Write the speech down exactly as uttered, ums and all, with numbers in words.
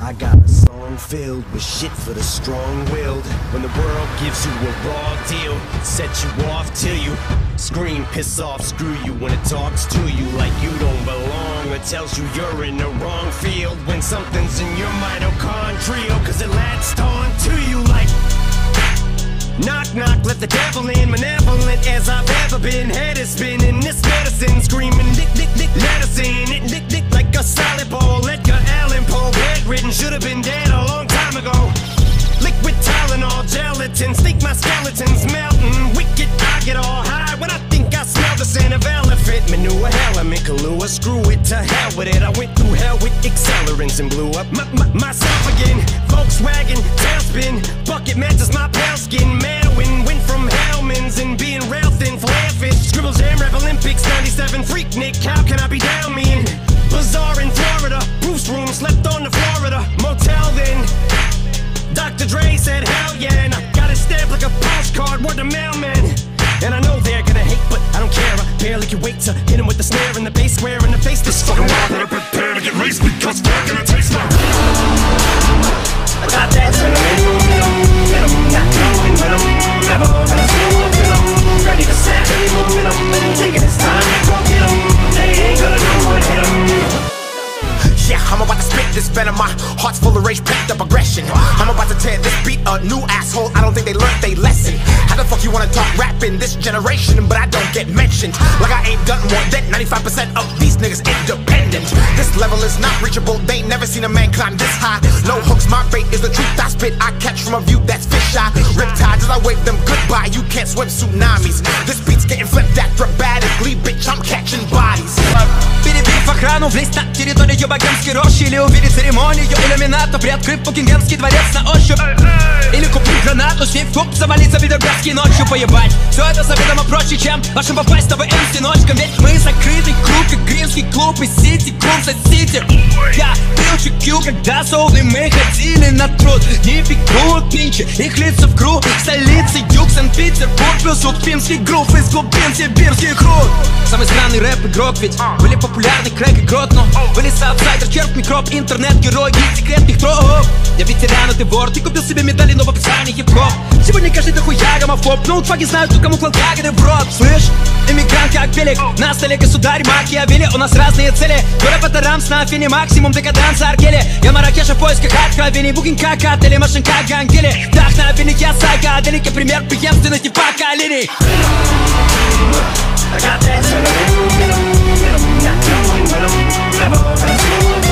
I got a song filled with shit for the strong-willed. When the world gives you a raw deal, set you off till you scream, piss off, screw you. When it talks to you like you don't belong, or tells you you're in the wrong field. When something's in your mitochondrial, cause it latched on to you like knock, knock, let the devil in. Malevolent as I've ever been. Head is spinning, this medicine screaming, dick, dick, dick, let us in. It dick, dick, like a solid ball. Edgar Allan Poe, bedridden, should've been dead a long time ago. Liquid Tylenol, gelatin, think my skeleton's melting. Wicked, I get all high when I think I smell the scent of elephant manure. Hell, I'm in Kahlua, screw it, to hell with it. I went through hell with accelerants and blew up my, my, myself again. Volkswagen, tailspin, bucket matches my pale skin. Manwin, went from Hellman's and being rail thin, flare fish. Scribble Jam, Rap Olympics, ninety-seven, freak Nick, how can I be down mean? Bazaar in Florida, Bruce room, slept on the Florida motel then. Doctor Dre said hell yeah, and I got it stamped like a postcard, word to mailman. And I know they're gonna hate, but I don't care. I barely can wait to hit him with the snare and the bass square in the face. This fucking wild that I prepare to get raced because they're gonna taste my. I got that sentimental rhythm, rhythm, not knowing when I'm never gonna slow up with 'em. Ready to snap any momentum, and taking its time to go get 'em. They ain't gonna know what hit 'em. Yeah, I'm about to spit this venom. My heart's full of rage, pent up aggression. I'm about to tear this beat a new asshole. I don't think they learned they lesson. How the fuck you wanna talk rap in this generation, but I don't get mentioned? Like I ain't done more than ninety-five percent of these niggas independent. This level is not reachable. They ain't never seen a man climb this high. No hooks, my bait is the truth I spit. I catch from a view that's fish eye. Riptides as I wave them goodbye. You can't swim tsunamis. This beat's getting flipped acrobatically. Bitch, I'm catching bodies. Перебив охрану, влезть на территорию богемской рощи. Или увидеть церемонию иллюмината, приоткрыв Букингемский дворец на ощупь. Или купить гранату, сейф куб, завалиться в видеографский ночью поебать. Все это заведомо проще, чем вашим попасть на ВМ стеночком. Ведь мы закрытый круг, как Гринский клуб и Сити, клуб за Сити. Я пил чекью, когда соулы мы ходили на труд. Не бегут пинчи, их лица в круг. Столицы, юг, Санкт-Петербург, плюс Утпинский грув из глубин сибирский круг. Самый странный рэп-игрок, ведь были популярны Крэк и Грот, но были саутсайдер, черп, микроб, интернет-герой, гид секретных троп. Я ветеран, а ты вор, ты купил себе медали, но в описании хип-хоп. Сегодня каждый дохуя гомофоб, ноутфаги знают, кто кому клан ягоды в рот. Слышь, иммигрант как велик, на столе государь Макиавелли. У нас разные цели, город по тарам, с нафини, максимум декаданс, аргели. Я Маракеша в поисках откровений, букинг как отели, машинка гангели. Вдохновенный я сайка, далекий пример преемственности поколений. I got that sentimental rhythm, rhythm, not knowing when I'm never gonna slow up.